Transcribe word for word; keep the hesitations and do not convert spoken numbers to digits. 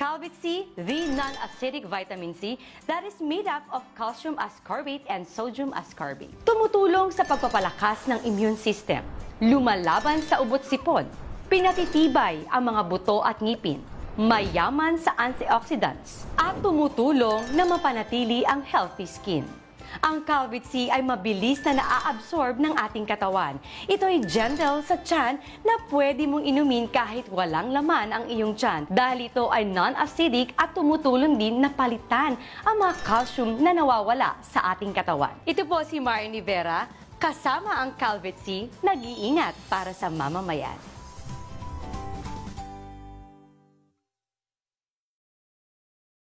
Calvit C, the non-acidic vitamin C that is made up of calcium ascorbate and sodium ascorbate. Tumutulong sa pagpapalakas ng immune system, lumalaban sa ubot-sipon, pinatitibay ang mga buto at ngipin, mayaman sa antioxidants, at tumutulong na mapanatili ang healthy skin. Ang Calvit C ay mabilis na naa-absorb ng ating katawan. Ito ay gentle sa tiyan na pwede mong inumin kahit walang laman ang iyong tiyan dahil ito ay non-acidic at tumutulong din na palitan ang mga calcium na nawawala sa ating katawan. Ito po si Marian Rivera, kasama ang Calvit C, nag-iingat para sa mamamayan.